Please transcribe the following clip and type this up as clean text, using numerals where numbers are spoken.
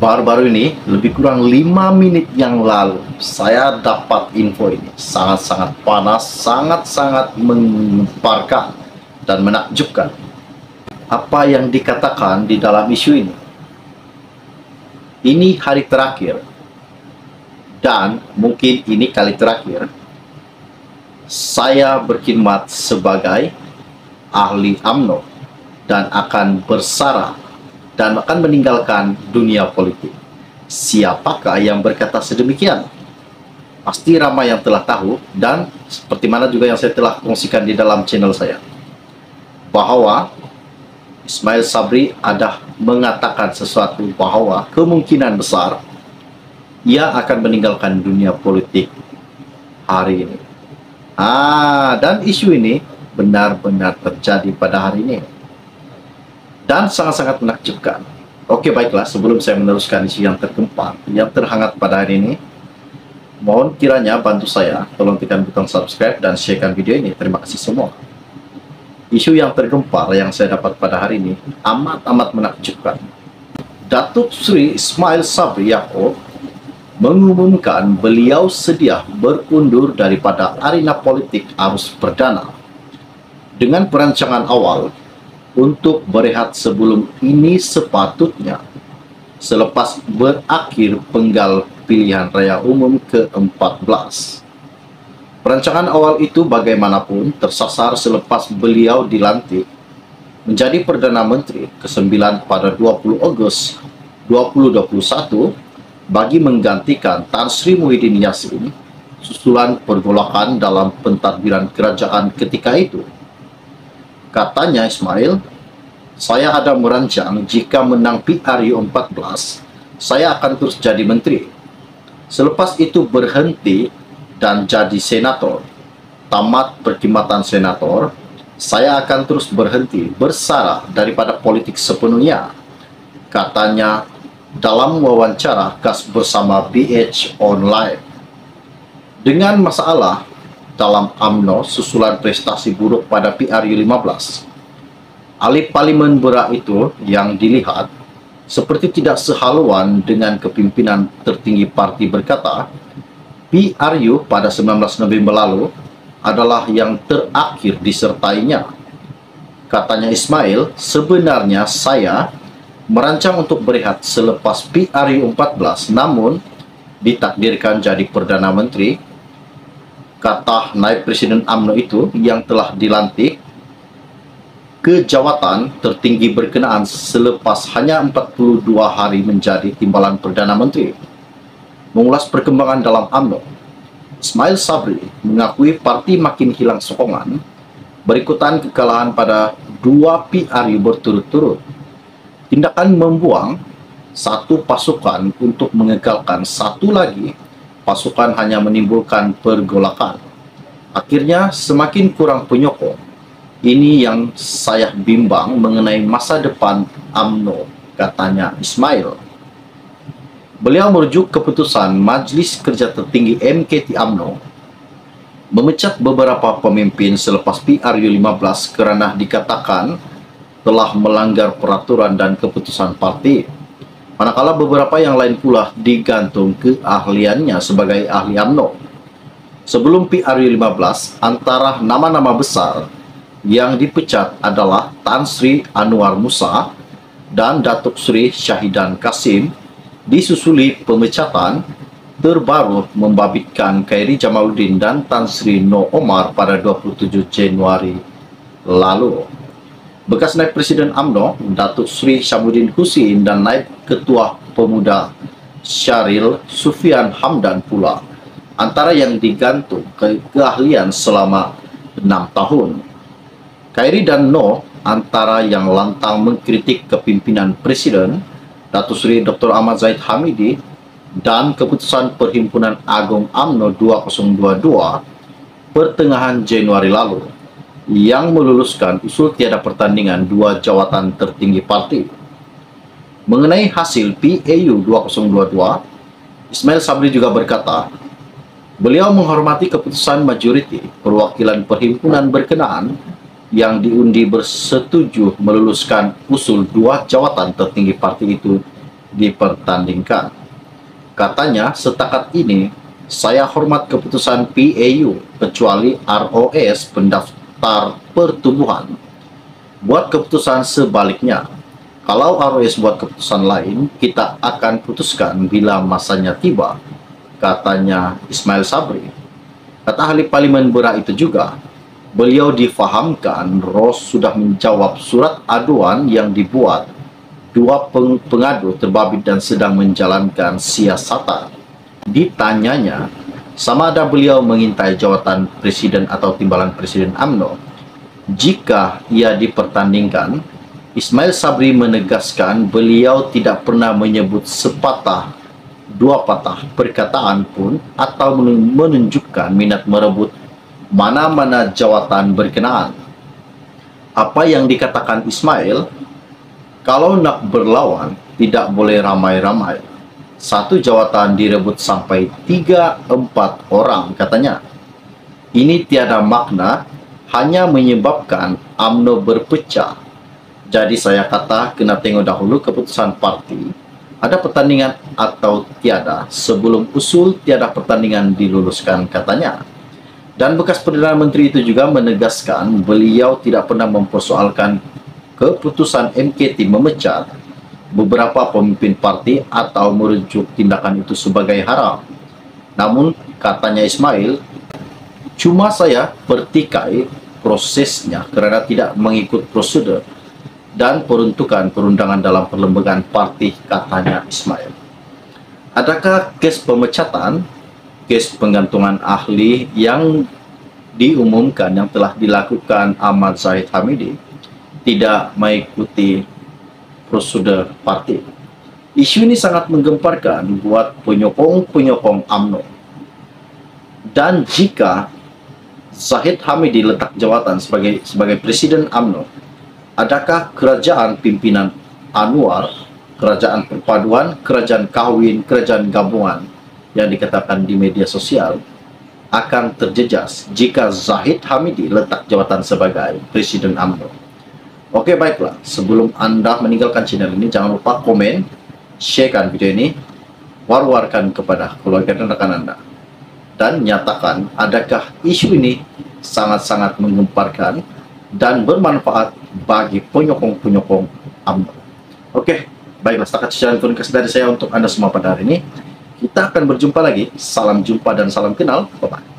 Baru-baru ini, lebih kurang 5 menit yang lalu, saya dapat info ini. Sangat-sangat panas, sangat-sangat mengemparkan dan menakjubkan. Apa yang dikatakan di dalam isu ini? Ini hari terakhir, dan mungkin ini kali terakhir, saya berkhidmat sebagai ahli UMNO dan akan bersarah dan akan meninggalkan dunia politik. Siapakah yang berkata sedemikian? Pasti ramai yang telah tahu, dan seperti mana juga yang saya telah kongsikan di dalam channel saya, bahwa Ismail Sabri ada mengatakan sesuatu bahwa kemungkinan besar ia akan meninggalkan dunia politik hari ini. Dan isu ini benar-benar terjadi pada hari ini. Dan sangat-sangat menakjubkan. Oke, baiklah, sebelum saya meneruskan isu yang tergempar, yang terhangat pada hari ini, mohon kiranya bantu saya, tolong tekan butang subscribe dan sharekan video ini. Terima kasih semua. Isu yang tergempar yang saya dapat pada hari ini amat-amat menakjubkan. Datuk Sri Ismail Sabri Yaakob mengumumkan beliau sedia berundur daripada arena politik arus perdana dengan perancangan awal untuk berehat sebelum ini sepatutnya selepas berakhir penggal pilihan raya umum ke-14. Perancangan awal itu bagaimanapun tersasar selepas beliau dilantik menjadi Perdana Menteri ke-9 pada 20 Ogos 2021 bagi menggantikan Tan Sri Muhyiddin Yassin susulan pergolakan dalam pentadbiran kerajaan ketika itu. Katanya Ismail, saya ada merancang jika menang PRU 14, saya akan terus jadi menteri. Selepas itu berhenti dan jadi senator. Tamat perkhidmatan senator, saya akan terus berhenti bersarah daripada politik sepenuhnya. Katanya dalam wawancara khas bersama BH Online. Dengan masalah dalam UMNO susulan prestasi buruk pada PRU 15. Ahli parlimen berak itu yang dilihat seperti tidak sehaluan dengan kepimpinan tertinggi parti berkata, PRU pada 19 November lalu adalah yang terakhir disertainya. Katanya Ismail, sebenarnya saya merancang untuk berehat selepas PRU 14, namun ditakdirkan jadi Perdana Menteri. Kata naib Presiden UMNO itu yang telah dilantik ke jawatan tertinggi berkenaan selepas hanya 42 hari menjadi timbalan Perdana Menteri. Mengulas perkembangan dalam UMNO, Ismail Sabri mengakui parti makin hilang sokongan berikutan kekalahan pada 2 PRU berturut-turut. Tindakan membuang satu pasukan untuk mengekalkan satu lagi pasukan hanya menimbulkan pergolakan. Akhirnya semakin kurang penyokong. Ini yang saya bimbang mengenai masa depan UMNO, katanya Ismail. Beliau merujuk keputusan Majlis Kerja Tertinggi MKT UMNO memecat beberapa pemimpin selepas PRU 15 kerana dikatakan telah melanggar peraturan dan keputusan parti. Manakala beberapa yang lain pula digantung keahliannya sebagai ahli UMNO. Sebelum PRU 15, antara nama-nama besar yang dipecat adalah Tan Sri Anwar Musa dan Datuk Sri Syahidan Kasim, disusuli pemecatan terbaru membabitkan Khairi Jamaluddin dan Tan Sri Noh Omar pada 27 Januari lalu. Bekas naib Presiden UMNO, Datuk Sri Syamsuddin Husin dan naib Ketua Pemuda Syaril Sufian Hamdan pula antara yang digantung keahlian selama 6 tahun. Khairi dan Noh antara yang lantang mengkritik kepimpinan Presiden Datuk Sri Dr. Ahmad Zahid Hamidi dan keputusan Perhimpunan Agung UMNO 2022 pertengahan Januari lalu yang meluluskan usul tiada pertandingan 2 jawatan tertinggi parti. Mengenai hasil PAU 2022, Ismail Sabri juga berkata, beliau menghormati keputusan majoriti perwakilan perhimpunan berkenaan yang diundi bersetuju meluluskan usul 2 jawatan tertinggi parti itu dipertandingkan. Katanya, setakat ini saya hormat keputusan PAU kecuali ROS pendaftar pertumbuhan buat keputusan sebaliknya. Kalau ROS buat keputusan lain, kita akan putuskan bila masanya tiba, katanya Ismail Sabri. Kata ahli Parlimen Berak itu juga, beliau difahamkan ROS sudah menjawab surat aduan yang dibuat dua pengadu terbabit dan sedang menjalankan siasatan. Ditanyanya, sama ada beliau mengintai jawatan presiden atau timbalan presiden UMNO. Jika ia dipertandingkan, Ismail Sabri menegaskan beliau tidak pernah menyebut sepatah dua patah perkataan pun atau menunjukkan minat merebut mana-mana jawatan berkenaan. Apa yang dikatakan Ismail, kalau nak berlawan, tidak boleh ramai-ramai. Satu jawatan direbut sampai 3-4 orang, katanya. Ini tiada makna, hanya menyebabkan UMNO berpecah. Jadi saya kata, kena tengok dahulu keputusan parti. Ada pertandingan atau tiada, sebelum usul tiada pertandingan diluluskan, katanya. Dan bekas Perdana Menteri itu juga menegaskan beliau tidak pernah mempersoalkan keputusan MKT memecat beberapa pemimpin parti atau merujuk tindakan itu sebagai haram. Namun, katanya Ismail, cuma saya pertikai prosesnya kerana tidak mengikut prosedur dan peruntukan perundangan dalam perlembagaan parti, katanya Ismail. Adakah kes pemecatan, kes penggantungan ahli yang diumumkan yang telah dilakukan Ahmad Zahid Hamidi tidak mengikuti prosedur parti? Isu ini sangat menggemparkan buat penyokong-penyokong UMNO. Dan jika Zahid Hamidi letak jawatan sebagai Presiden UMNO, adakah kerajaan pimpinan Anwar, kerajaan perpaduan, kerajaan kahwin, kerajaan gabungan yang dikatakan di media sosial akan terjejas jika Zahid Hamidi letak jawatan sebagai Presiden UMNO? Oke, baiklah. Sebelum Anda meninggalkan channel ini, jangan lupa komen, sharekan video ini, war-warkan kepada keluarga dan rekan Anda. Dan nyatakan adakah isu ini sangat-sangat menggemparkan dan bermanfaat bagi penyokong-penyokong UMNO. Oke, baiklah. Setakat sekian komunikasi dari saya untuk Anda semua pada hari ini. Kita akan berjumpa lagi. Salam jumpa dan salam kenal. Bye-bye.